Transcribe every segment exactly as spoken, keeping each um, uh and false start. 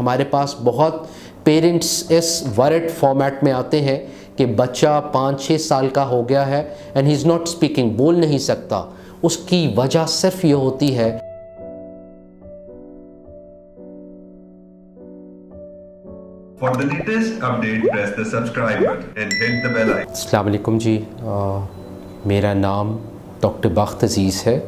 हमारे पास बहुत पेरेंट्स इस वर्ड फॉर्मेट में आते हैं कि बच्चा पाँच छः साल का हो गया है and he is not speaking, बोल नहीं सकता। उसकी वजह सिर्फ ये होती है For the latest update, press the subscribe button and hit the bell icon. अस्सलाम वालेकुम जी, आ, मेरा नाम डॉक्टर बख्त अज़ीज़ है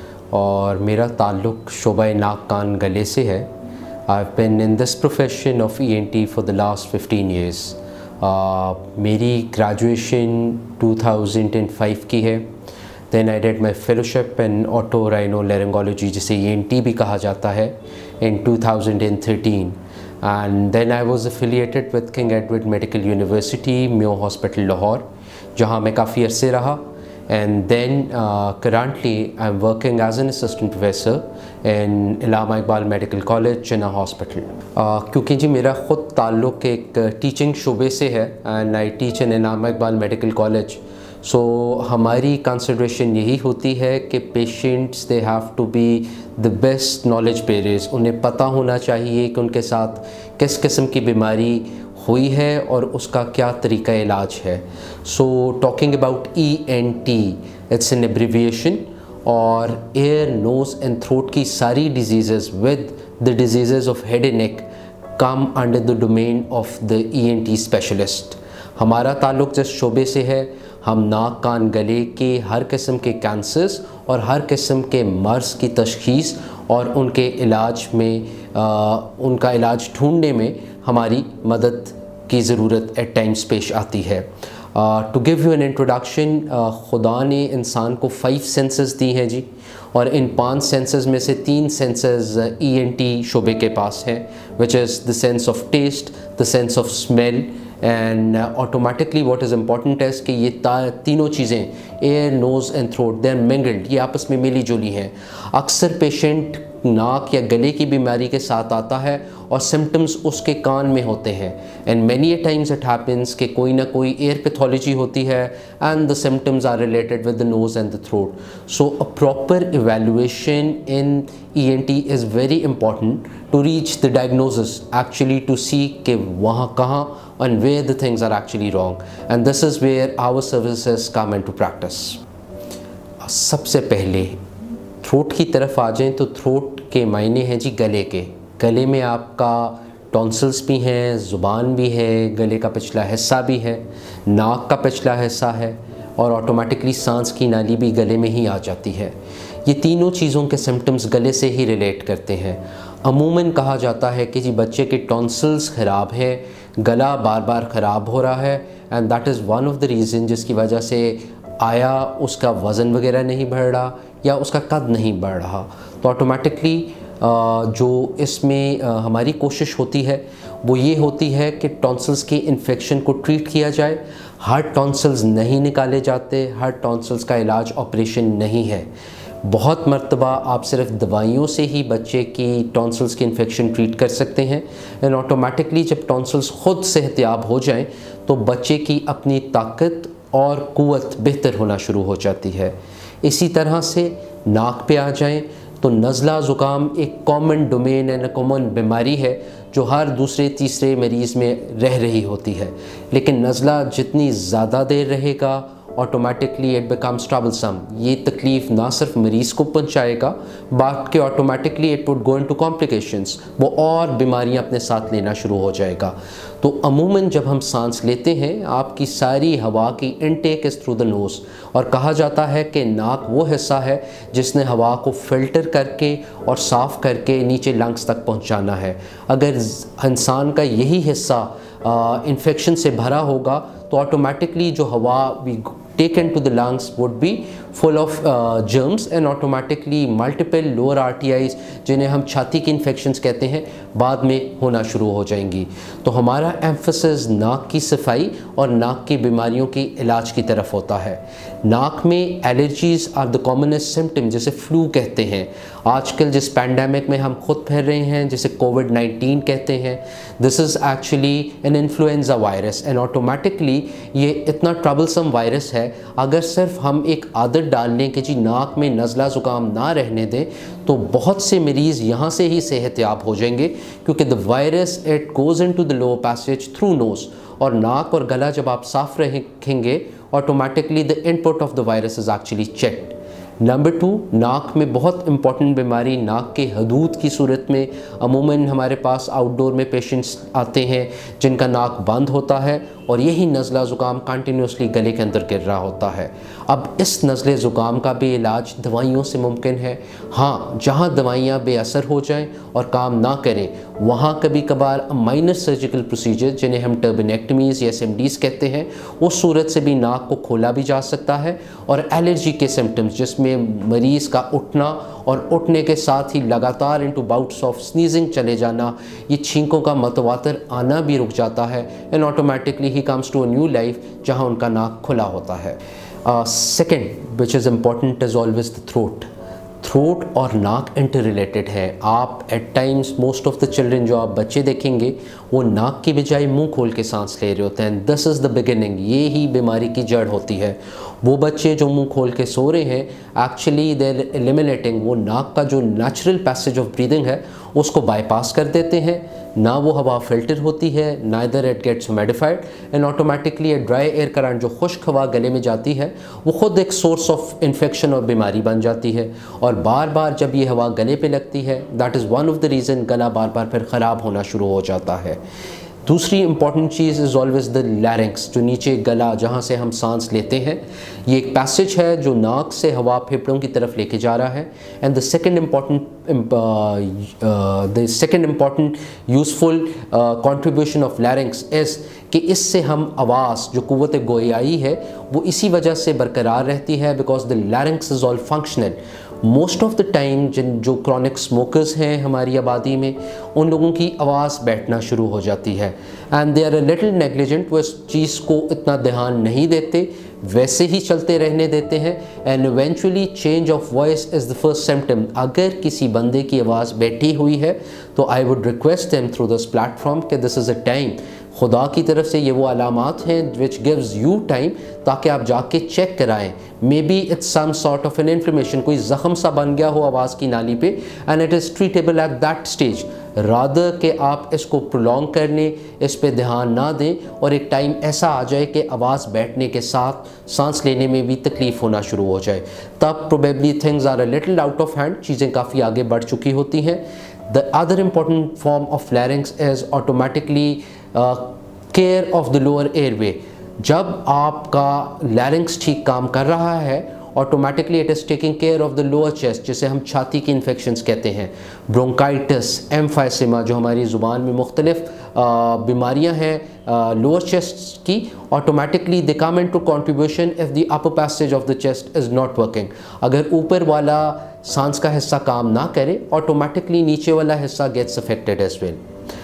और मेरा ताल्लुक़ शोबा नाक कान गले से है। I've been in this profession of E N T for the last fifteen years. uh, मेरी ग्रेजुएशन टू थाउज़ेंड फ़ाइव की है। Then I did my fellowship in otorhinolaryngology, जिसे E N T भी कहा जाता है, in two thousand thirteen. And then I was affiliated with King Edward Medical University, Mayo Hospital, Lahore, जहाँ मैं काफ़ी अरसे रहा। And then uh, currently I'm working as an assistant professor in Allama Iqbal Medical College, Jinnah Hospital. uh, क्योंकि जी मेरा ख़ुद ताल्लुक़ एक टीचिंग शोबे से है and I teach in Allama Iqbal Medical College. So so, हमारी कंसिड्रेशन यही होती है कि patients they have to be the best knowledge bearers. उन्हें पता होना चाहिए कि उनके साथ किस किस्म की बीमारी हुई है और उसका क्या तरीका इलाज है। So talking about E N T, it's an abbreviation, और एयर नोज़ एंड थ्रोट की सारी disease with the disease of head and neck come under the domain of the E N T specialist. हमारा ताल्लुक़ जिस शोबे से है, हम नाक कान गले के हर किस्म के कैंसर्स और हर किस्म के मर्ज़ की तशख़ीस और उनके इलाज में आ, उनका इलाज ढूंढने में हमारी मदद की ज़रूरत एट टाइम्स पेश आती है। To give you an introduction, खुदा ने इंसान को फाइव सेंसेस दी हैं जी, और इन पांच सेंसेस में से तीन सेंसेस ई एन टी शोबे के पास हैं, which is the sense of taste, the sense of smell and automatically what is important है कि ये तीनों चीज़ें, ear nose and throat, they are mingled, ये आपस में मिली जुली हैं। अक्सर पेशेंट नाक या गले की बीमारी के साथ आता है और सिम्टम्स उसके कान में होते हैं, and many a times it happens कि कोई ना कोई एयर पैथोलॉजी होती है and the symptoms are related with the nose and the throat. So a proper evaluation in E N T is very important to reach the diagnosis, actually to see कि वहाँ कहाँ and where the things are actually wrong, and this is where our services come into practice. सबसे पहले throat की तरफ आ जाएं तो throat के मायने हैं जी गले के। गले में आपका टॉन्सिल्स भी हैं, ज़ुबान भी है, गले का पिछला हिस्सा भी है, नाक का पिछला हिस्सा है, और ऑटोमेटिकली सांस की नाली भी गले में ही आ जाती है। ये तीनों चीज़ों के सिम्टम्स गले से ही रिलेट करते हैं। अमूमन कहा जाता है कि जी बच्चे के टॉन्सिल्स ख़राब हैं, गला बार बार ख़राब हो रहा है, and that is one of the reason जिसकी वजह से आया उसका वज़न वगैरह नहीं बढ़ रहा या उसका कद नहीं बढ़ रहा। तो ऑटोमेटिकली जो इसमें हमारी कोशिश होती है वो ये होती है कि टॉन्सिल्स के इन्फेक्शन को ट्रीट किया जाए। हर टॉन्सिल्स नहीं निकाले जाते, हर टॉन्सिल्स का इलाज ऑपरेशन नहीं है। बहुत मर्तबा आप सिर्फ दवाइयों से ही बच्चे की टॉन्सिल्स की इन्फेक्शन ट्रीट कर सकते हैं, एंड ऑटोमेटिकली जब टॉन्सिल्स ख़ुद सेहतियाब हो जाएं तो बच्चे की अपनी ताकत और क़ुव्वत बेहतर होना शुरू हो जाती है। इसी तरह से नाक पे आ जाएं तो नज़ला ज़ुकाम एक कॉमन डोमेन एंड कॉमन बीमारी है जो हर दूसरे तीसरे मरीज़ में रह रही होती है, लेकिन नज़ला जितनी ज़्यादा देर रहेगा ऑटोमेटिकली इट बिकम्स ट्रबलसम। ये तकलीफ़ ना सिर्फ मरीज़ को पहुंचाएगा बल्कि automatically it would go into complications, वो और बीमारियां अपने साथ लेना शुरू हो जाएगा। तो अमूमन जब हम सांस लेते हैं आपकी सारी हवा की intake is through the nose, और कहा जाता है कि नाक वो हिस्सा है जिसने हवा को फ़िल्टर करके और साफ़ करके नीचे लंग्स तक पहुँचाना है। अगर इंसान का यही हिस्सा इन्फेक्शन से भरा होगा तो ऑटोमेटिकली जो हवा we take in to the lungs would be full of germs, and automatically multiple lower RTIs जिन्हें हम छाती की इन्फेक्शंस कहते हैं बाद में होना शुरू हो जाएंगी। तो हमारा एम्फसिस नाक की सफाई और नाक की बीमारियों के इलाज की तरफ होता है। नाक में allergies are the commonest symptom, जैसे फ्लू कहते हैं। आजकल जिस पैंडमिक में हम खुद फिर रहे हैं जिसे कोविड नाइन्टीन कहते हैं, this is actually an influenza virus, and automatically ये इतना ट्रबलसम वायरस है। अगर सिर्फ हम एक आदत आदत डाल लें कि जी नाक में नज़ला ज़ुकाम ना रहने दें, तो बहुत से मरीज़ यहाँ से ही सेहतयाब हो जाएंगे, क्योंकि the virus it goes into the lower passage through nose, और नाक और गला जब आप साफ़ रखेंगे automatically the input of the virus is actually checked. Number two, नाक में बहुत इंपॉर्टेंट बीमारी नाक के हदूद की सूरत में अमूमन हमारे पास आउटडोर में पेशेंट्स आते हैं जिनका नाक बंद होता है और यही नज़ला ज़ुकाम कंटिन्यूसली गले के अंदर गिर रहा होता है। अब इस नज़ले ज़ुकाम का भी इलाज दवाइयों से मुमकिन है। हाँ, जहाँ दवाइयाँ बेअसर हो जाएं और काम ना करें, वहाँ कभी कभार माइनर सर्जिकल प्रोसीजर जिन्हें हम टर्बिनेक्टमीज़ या एस एम डीज़ कहते हैं, उस सूरत से भी नाक को खोला भी जा सकता है। और एलर्जी के सिम्टम्स जिसमें मरीज़ का उठना और उठने के साथ ही लगातार इनटू बाउट्स ऑफ स्नीजिंग चले जाना, ये छींकों का मतवातर आना भी रुक जाता है, and automatically he comes to a new life जहाँ उनका नाक खुला होता है। Second which is important is always the throat. Throat और नाक इंटर रिलेटेड है। आप at times most of the children, जो आप बच्चे देखेंगे, वो नाक की बजाय मुंह खोल के सांस ले रहे होते हैं। दिस इज़ द बिगिनिंग, ये ही बीमारी की जड़ होती है। वो बच्चे जो मुंह खोल के सो रहे हैं, एक्चुअली देर एलिमिनेटिंग, वो नाक का जो नेचुरल पैसेज ऑफ ब्रीदिंग है उसको बाईपास कर देते हैं। ना वो हवा फिल्टर होती है, neither it gets humidified, and automatically a dry air current, जो खुश्क हवा गले में जाती है, वो ख़ुद एक सोर्स ऑफ इन्फेक्शन और बीमारी बन जाती है। और बार बार जब ये हवा गले पे लगती है, that is one of the reason गला बार बार फिर ख़राब होना शुरू हो जाता है। दूसरी इंपॉर्टेंट चीज़ इज़ ऑलवेज द लैरिंक्स, जो नीचे गला जहाँ से हम सांस लेते हैं। ये एक पैसेज है जो नाक से हवा फेफड़ों की तरफ लेके जा रहा है। And the second important the second important useful contribution of larynx is कि इससे हम आवाज़ जो कुव्वत गोयाई है वो इसी वजह से बरकरार रहती है, because the larynx is all functional. Most of the time जिन जो क्रॉनिक स्मोकर्स हैं हमारी आबादी में, उन लोगों की आवाज़ बैठना शुरू हो जाती है, and they are a little negligent, वो इस चीज़ को इतना ध्यान नहीं देते, वैसे ही चलते रहने देते हैं। And eventually change of voice is the first symptom. अगर किसी बंदे की आवाज़ बैठी हुई है तो I would request them through this platform कि दिस इज़ अ टाइम, खुदा की तरफ से ये वो अलामात हैं विच गिव्स यू टाइम, ताकि आप जाके चेक कराएं। May be it's some sort of an inflammation, कोई ज़ख़म सा बन गया हो आवाज़ की नाली पे, and it is treatable at that stage, rather के आप इसको प्रोलॉन्ग कर लें, इस पे ध्यान ना दें, और एक टाइम ऐसा आ जाए कि आवाज़ बैठने के साथ सांस लेने में भी तकलीफ़ होना शुरू हो जाए, तब probably things are a little out of hand, चीज़ें काफ़ी आगे बढ़ चुकी होती हैं। The other important form of larynx is automatically care of the lower airway. जब आपका लैरिंक्स ठीक काम कर रहा है, automatically it is taking care of the lower chest, जिसे हम छाती की इन्फेक्शंस कहते हैं, ब्रोंकाइटिस, एम्फाइसेमा, जो हमारी ज़ुबान में मुख्तलिफ बीमारियां हैं लोअर चेस्ट की, automatically they come into contribution if the upper passage of the chest is not working. अगर ऊपर वाला सांस का हिस्सा काम ना करे, ऑटोमेटिकली नीचे वाला हिस्सा गेट्स अफेक्टेड एज वेल।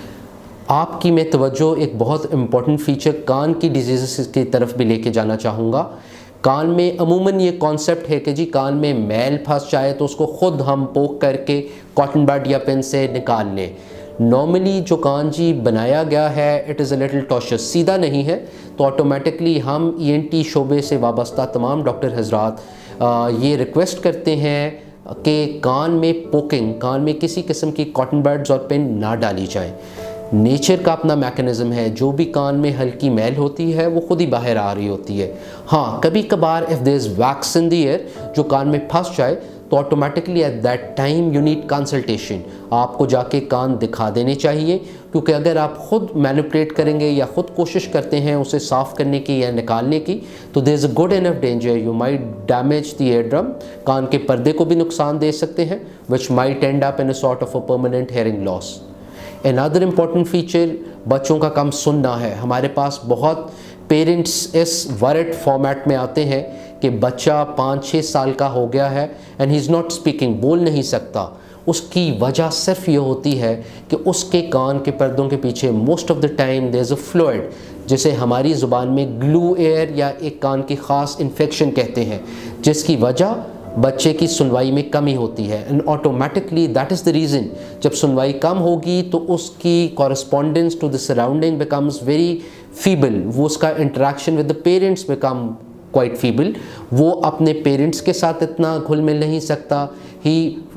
आपकी मैं तवज्जो एक बहुत इम्पॉर्टेंट फ़ीचर कान की डिजीज़ की तरफ भी लेके जाना चाहूँगा। कान में अमूमन ये कॉन्सेप्ट है कि जी कान में मैल फंस जाए तो उसको ख़ुद हम पोक करके कॉटन बड या पेन से निकाल लें। नॉर्मली जो कान जी बनाया गया है, it is a little tortuous, सीधा नहीं है, तो ऑटोमेटिकली हम ई एन टी शोबे से वाबस्ता तमाम डॉक्टर हजरात ये रिक्वेस्ट करते हैं कि कान में पोकिंग, कान में किसी किस्म की कॉटन बड्स और पेन ना डाली जाए। नेचर का अपना मैकेनिज़्म है, जो भी कान में हल्की मैल होती है वो खुद ही बाहर आ रही होती है। हाँ, कभी कभार if there is wax in the ear जो कान में फंस जाए, तो automatically at that time you need consultation, आपको जाके कान दिखा देने चाहिए, क्योंकि अगर आप ख़ुद मैनिपुलेट करेंगे या ख़ुद कोशिश करते हैं उसे साफ़ करने की या निकालने की, तो there is a good enough danger you might damage the ear drum, कान के पर्दे को भी नुकसान दे सकते हैं, which might end up in a sort of a permanent hearing loss. Another important feature बच्चों का कम सुनना है। हमारे पास बहुत पेरेंट्स इस वर्ड फॉर्मेट में आते हैं कि बच्चा पाँच छः साल का हो गया है and he is not speaking, बोल नहीं सकता। उसकी वजह सिर्फ ये होती है कि उसके कान के पर्दों के पीछे most of the time there is a fluid, जिसे हमारी ज़ुबान में ग्लू एयर या एक कान की ख़ास इन्फेक्शन कहते हैं, जिसकी वजह बच्चे की सुनवाई में कमी होती है। And automatically that is the reason, जब सुनवाई कम होगी तो उसकी correspondence to the surrounding becomes very feeble, वो उसका interaction with the parents become quite feeble, वो अपने पेरेंट्स के साथ इतना घुल मिल नहीं सकता, he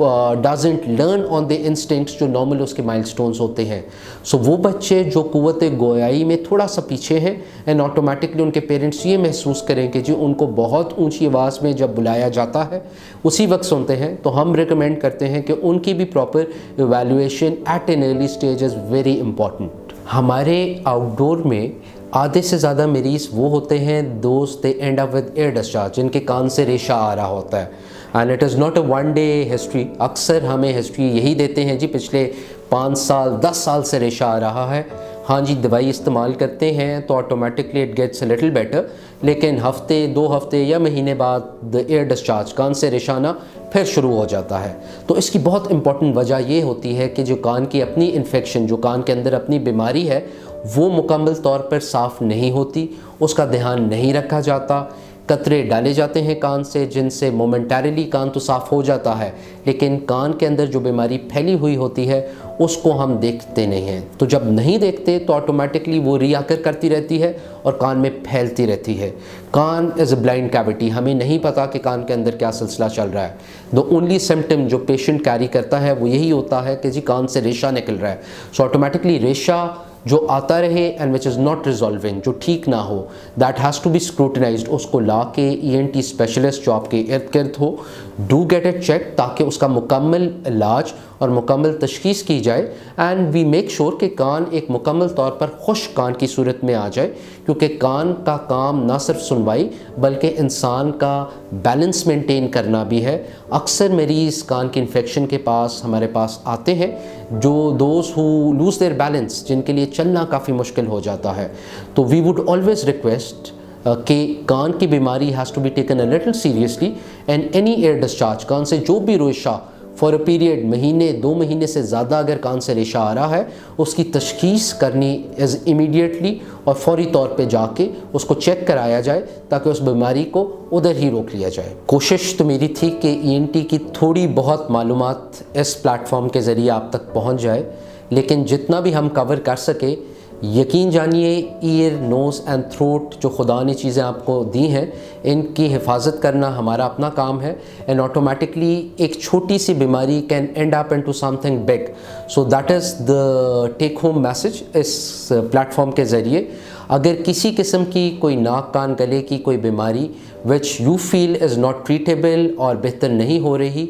doesn't learn on the instincts जो नॉर्मल उसके माइलस्टोन्स होते हैं। सो so, वो बच्चे जो क़ुव्वत गोयाई में थोड़ा सा पीछे हैं एंड ऑटोमेटिकली उनके पेरेंट्स ये महसूस करें कि जी उनको बहुत ऊंची आवाज़ में जब बुलाया जाता है उसी वक्त सुनते हैं, तो हम रिकमेंड करते हैं कि उनकी भी proper evaluation at an early stage is very important. हमारे आउटडोर में आधे से ज़्यादा मरीज़ वो होते हैं दोस्त they end up with ear discharge, जिनके कान से रेशा आ रहा होता है and it is not a one day history. अक्सर हमें हिस्ट्री यही देते हैं जी पिछले पाँच साल दस साल से रेशा आ रहा है, हाँ जी दवाई इस्तेमाल करते हैं तो automatically it gets a little better, लेकिन हफ्ते दो हफ्ते या महीने बाद द एयर डिस्चार्ज कान से रेशा आना फिर शुरू हो जाता है। तो इसकी बहुत इंपॉर्टेंट वजह ये होती है कि जो कान की अपनी इन्फेक्शन, जो कान के अंदर अपनी बीमारी है, वो मुकम्मल तौर पर साफ़ नहीं होती, उसका ध्यान नहीं रखा जाता, कतरे डाले जाते हैं कान से जिनसे मोमेंटरीली कान तो साफ़ हो जाता है, लेकिन कान के अंदर जो बीमारी फैली हुई होती है उसको हम देखते नहीं हैं। तो जब नहीं देखते तो ऑटोमेटिकली वो रियाकर करती रहती है और कान में फैलती रहती है। कान इज़ अ ब्लाइंड कैविटी, हमें नहीं पता कि कान के अंदर क्या सिलसिला चल रहा है। द ओनली सिम्टम जो पेशेंट कैरी करता है वो यही होता है कि जी कान से रेशा निकल रहा है। सो ऑटोमेटिकली रेशा जो आता रहे and which is not resolving, जो ठीक ना हो, that has to be scrutinized. उसको ला के ई एन टी स्पेशलिस्ट जो आपके इर्द गिर्द हो, डू गेट इट चेक, ताकि उसका मुकम्मल इलाज और मुकम्मल तशख़ीस की जाए एंड वी मेक श्योर कि कान एक मुकम्मल तौर पर खुश कान की सूरत में आ जाए, क्योंकि कान का काम ना सिर्फ सुनवाई बल्कि इंसान का बैलेंस मेंटेन करना भी है। अक्सर मरीज़ कान की इन्फेक्शन के पास हमारे पास आते हैं जो those who lose their balance, जिनके लिए चलना काफ़ी मुश्किल हो जाता है। तो वी वुड ऑलवेज़ रिक्वेस्ट कि कान की बीमारी has to be taken a little seriously and any ear discharge, कान से जो भी रेशा फॉर अ पीरियड महीने दो महीने से ज़्यादा अगर कान से रेशा आ रहा है, उसकी तशख़ीस करनी इज़ इमीडिएटली और फौरी तौर पे जाके उसको चेक कराया जाए ताकि उस बीमारी को उधर ही रोक लिया जाए। कोशिश तो मेरी थी कि ई एन टी की थोड़ी बहुत मालूमात इस प्लेटफॉर्म के ज़रिए आप तक पहुँच जाए, लेकिन जितना भी हम कवर कर सके, यकीन जानिए ईयर नोज़ एंड थ्रोट जो खुदा ने चीज़ें आपको दी हैं, इनकी हिफाजत करना हमारा अपना काम है एंड ऑटोमेटिकली एक छोटी सी बीमारी can end up into something big. So that is the take home message इस प्लेटफॉर्म के ज़रिए। अगर किसी किस्म की कोई नाक कान गले की कोई बीमारी which you feel is not treatable और बेहतर नहीं हो रही,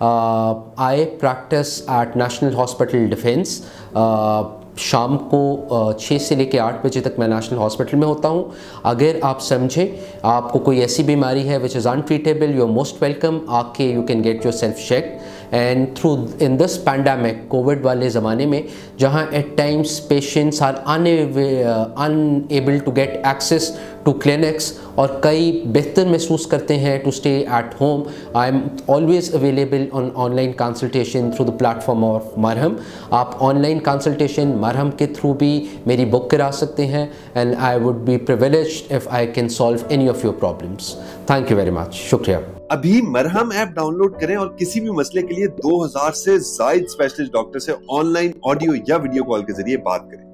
I practice at National Hospital Defence. शाम को छः से लेकर आठ बजे तक मैं नेशनल हॉस्पिटल में होता हूँ। अगर आप समझें आपको कोई ऐसी बीमारी है which is untreatable, you are most welcome, आके you can get yourself check and through in this pandemic Covid वाले ज़माने में जहाँ at times patients are unable to get access to clinics और कई बेहतर महसूस करते हैं to stay at home, I am always available on online consultation through the platform of Marham. आप ऑनलाइन कंसल्टेशन मरहम के थ्रू भी मेरी बुक करा सकते हैं and I would be privileged if I can solve any of your problems. Thank you very much, शुक्रिया। अभी मरहम ऐप डाउनलोड करें और किसी भी मसले के लिए दो हज़ार से ज्यादा स्पेशलिस्ट डॉक्टर से ऑनलाइन ऑडियो या वीडियो कॉल के जरिए बात करें।